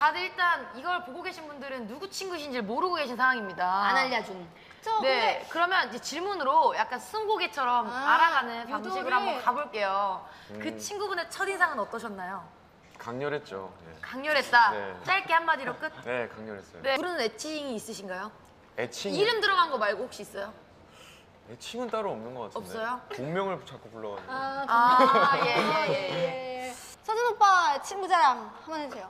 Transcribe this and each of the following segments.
다들 일단 이걸 보고 계신 분들은 누구 친구신지 모르고 계신 상황입니다. 안 알려준. 네, 근데... 그러면 이제 질문으로 약간 스무고개처럼 알아가는 방식으로 유도를... 한번 가볼게요. 그 친구분의 첫인상은 어떠셨나요? 강렬했죠. 네. 강렬했다. 네. 짧게 한마디로 끝? 네, 강렬했어요. 네. 부르는 애칭이 있으신가요? 애칭? 이름 들어간 거 말고 혹시 있어요? 애칭은 따로 없는 것 같은데. 없어요? 본명을 자꾸 불러가지고. 예. 서준 오빠 친구 자랑 한번 해주세요.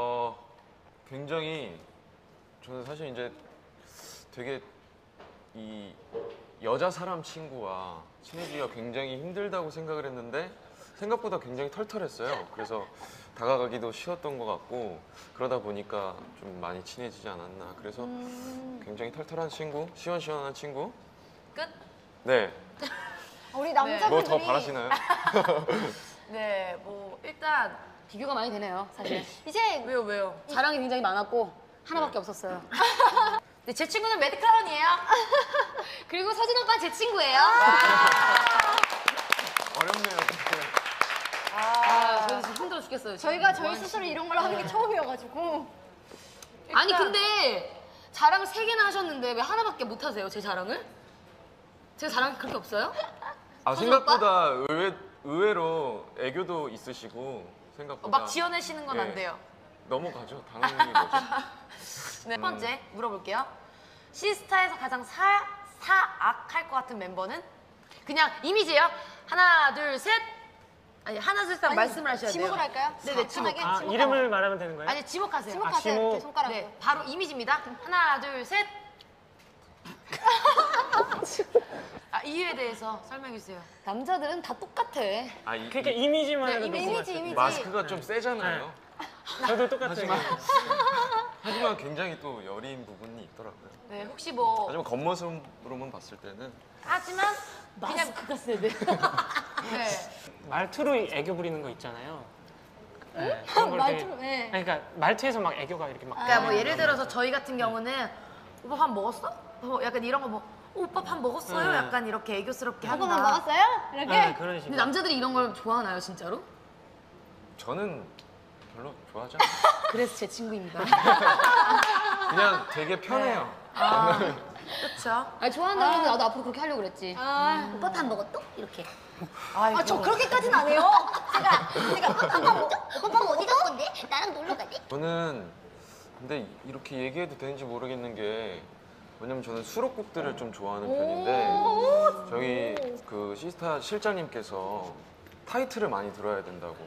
굉장히 저는 사실 이제 되게 이 여자 사람 친구와 친해지기가 굉장히 힘들다고 생각을 했는데 생각보다 굉장히 털털했어요. 그래서 다가가기도 쉬웠던 것 같고 그러다 보니까 좀 많이 친해지지 않았나. 그래서 굉장히 털털한 친구, 시원시원한 친구. 끝? 네. 우리 남자분들이 뭐 더 바라시나요? 네, 뭐 일단 비교가 많이 되네요, 사실. 이제 왜요? 자랑이 굉장히 많았고 하나밖에 없었어요. 네, 제 친구는 매드크라운이에요. 그리고 서준 오빠 제 친구예요. 어렵네요. 저희 진짜 힘들어 죽겠어요. 저희가 저희 스스로 이런 걸 하는 게 처음이어가지고. 일단... 아니 근데 자랑을 3개나 하셨는데 왜 하나밖에 못 하세요, 제 자랑을? 제 자랑이 그렇게 없어요? 생각보다 의외로 애교도 있으시고 생각보다 막 지어내시는 건 안 돼요. 넘어가죠. 당연히 거죠. 네, 첫 번째 물어볼게요. 시스타에서 가장 사악할 것 같은 멤버는? 그냥 이미지예요. 하나, 둘, 셋. 아니 하나, 둘, 셋 말씀을 하셔야 돼요. 지목을 할까요? 네네, 지목. 이름을 말하면 되는 거예요? 아니, 지목하세요. 지목하세요. 지목. 이렇게 손가락으로. 네, 바로 이미지입니다. 하나, 둘, 셋. 이유에 대해서 설명해 주세요. 남자들은 다 똑같아. 그러니까 이미지만 해도 이미지. 마스크가 좀 세잖아요. 저도 똑같아요. 하지만 굉장히 또 여린 부분이 있더라고요. 네, 혹시 뭐 하지만 겉모습으로만 봤을 때는 하지만 그냥 마스크가 세네. 네. 말투로 애교 부리는 거 있잖아요. 네, 말투로, 네. 그러니까 말투에서 막 애교가 이렇게 막. 그러니까 뭐 예를 들어서 저희 같은 경우는 오빠 밥 먹었어? 약간 이런 거 뭐 오빠 밥 먹었어요? 네. 약간 이렇게 애교스럽게 한다. 오빠만 먹었어요? 이렇게? 네, 그런 근데 식으로. 남자들이 이런 걸 좋아하나요, 진짜로? 저는 별로 좋아하지 않아요. 그래서 제 친구입니다. 그냥 되게 편해요. 그렇죠. 아니, 좋아한다고 했는데 나도 앞으로 그렇게 하려고 그랬지. 오빠 밥 먹었어? 이렇게. 저 그렇게까지는 안 해요. 제가 오빠 밥 먹었어? 오빠 밥 어디 갈 건데? 나랑 놀러 가지? 저는 근데 이렇게 얘기해도 되는지 모르겠는 게 왜냐면 저는 수록곡들을 좀 좋아하는 편인데 저희 그 시스타 실장님께서 타이틀을 많이 들어야 된다고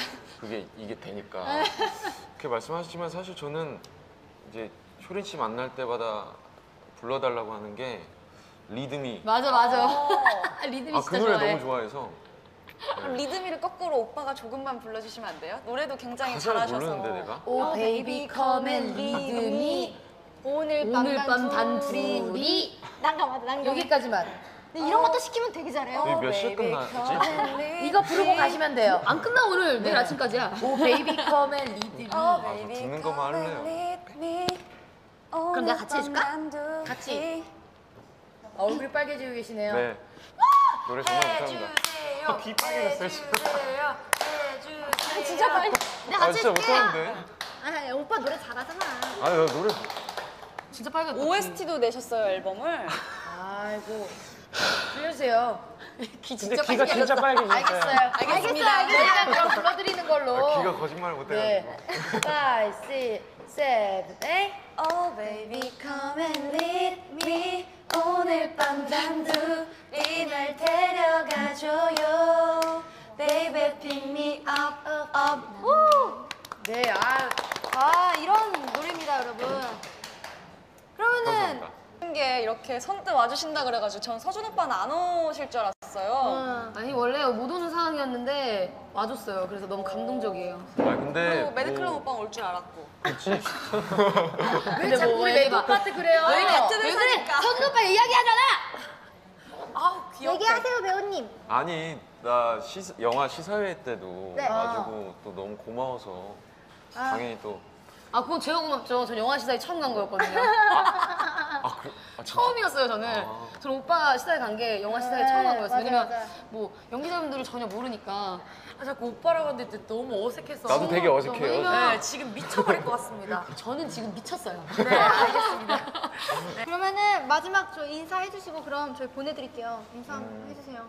이게 되니까 그렇게 말씀하시지만 사실 저는 이제 효린 씨 만날 때마다 불러달라고 하는 게 리드미. 맞아. 리듬이 그 진짜 노래 좋아해. 너무 좋아해서. 그럼 리드미를 거꾸로 오빠가 조금만 불러주시면 안 돼요? 노래도 굉장히 가사를 잘하셔서. 모르는데 내가. 오 베이비 come and lead me. 오늘 밤 단둘이. 난감하다. 여기까지만. 근데 이런 것도 시키면 되게 잘해요. 여기 몇 시에 끝나지? 이거 부르고 가시면 돼요. 안 끝나 오늘 내일 아침까지야. 오 베이비 컴앤 리드. 저 듣는 것만 할래요. 그럼 내가 같이 해줄까? 같이. 얼굴이 빨개지고 계시네요. 네. 노래 정말 못합니다. 귀 빨개졌어요, 지금. 해주세요. 진짜 빨리. 내가 같이 진짜 해줄게. 못하는데. 아, 오빠 노래 잘하잖아. 나 노래 진짜 빨갛다. OST도 내셨어요, 앨범을. 아이고. 들려주세요. 근데 귀가 진짜 빨개졌어요. 알겠어요. 알겠습니다. 일단 그럼 불러드리는 걸로. 귀가 거짓말을 못해가지고. 네. 5, 6, 7, 8. Oh baby come and lead me. 오늘 밤 단둘이 날 데려가줘요. Baby pick me up. 네, 이런 노래입니다, 여러분. 그러면은 감사합니다. 게 이렇게 선뜻 와주신다 그래가지고 전 서준 오빠는 안 오실 줄 알았어요. 아니 원래 못 오는 상황이었는데 와줬어요. 그래서 너무 감동적이에요. 근데 그리고 매드클럽 오빠는 올 줄 알았고. 왜 자꾸 우리 매도오빠한테 그래요? 왜 같은 왜 회사니까. 그래? 서준 오빠 이야기하잖아. 아우, 귀엽다. 얘기하세요, 배우님. 아니 나 영화 시사회 때도 네. 와주고 또 너무 고마워서 당연히 또 그건 제가 고맙죠. 전 영화 시사에 처음 간 거였거든요. 진짜? 처음이었어요 저는. 아. 저는 오빠 시사회 간 게 영화 시사회 네, 처음 간 거였어요. 맞아요, 왜냐면 맞아요. 뭐 연기자분들을 전혀 모르니까 자꾸 오빠라고 하는데 너무 어색해서. 나도 되게 어색해요. 네, 지금 미쳐버릴 것 같습니다. 저는 지금 미쳤어요. 네, 알겠습니다. 그러면은 마지막 저 인사해주시고 그럼 저희 보내드릴게요. 인사해주세요.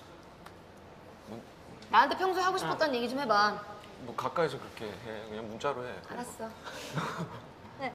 나한테 평소에 하고 싶었던 얘기 좀 해봐. 뭐 가까이서 그렇게 해. 그냥 문자로 해. 알았어.